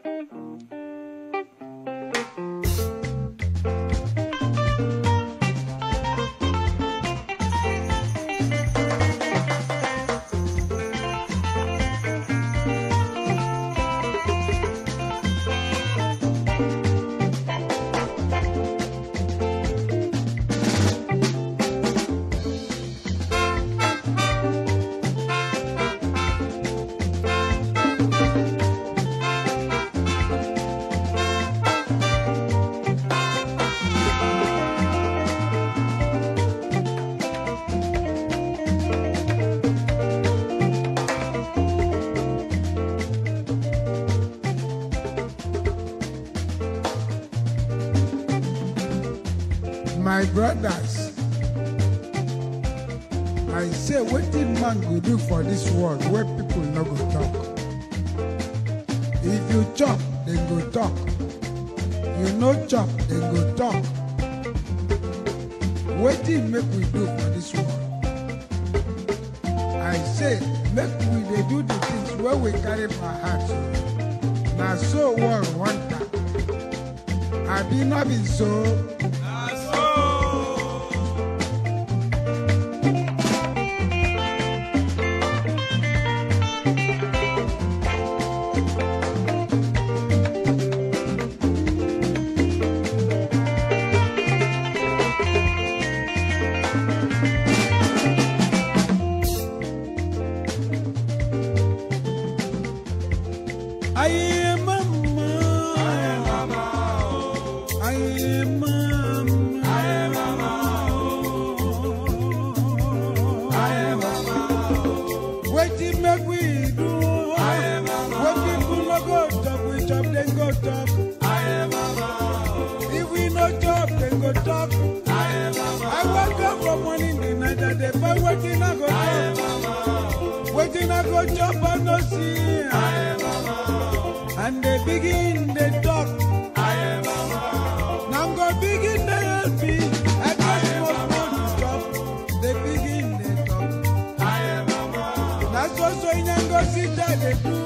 My brothers, I say, what did man go do for this world where people no go talk? If you chop, then go talk. You no chop, then go talk. What did make we do for this world? I say, make we dey do the things where we carry for heart. Now so world want that. I be not been so. Aye mama, aye mama, aye mama, aye mama, aye mama. Wetin make we do? Aye mama. When people no go talk, we chop, then go talk. Aye mama. If we no chop, then go talk. Aye mama. I wake up from morning to night and they find wetin I go talk. Wetin I go chop, I no see. Aye mama. And they begin they talk. I am mama. Now I'm gonna begin they help me. I just want to stop. They begin they talk. I am mama. That's also in Yango sit there they do.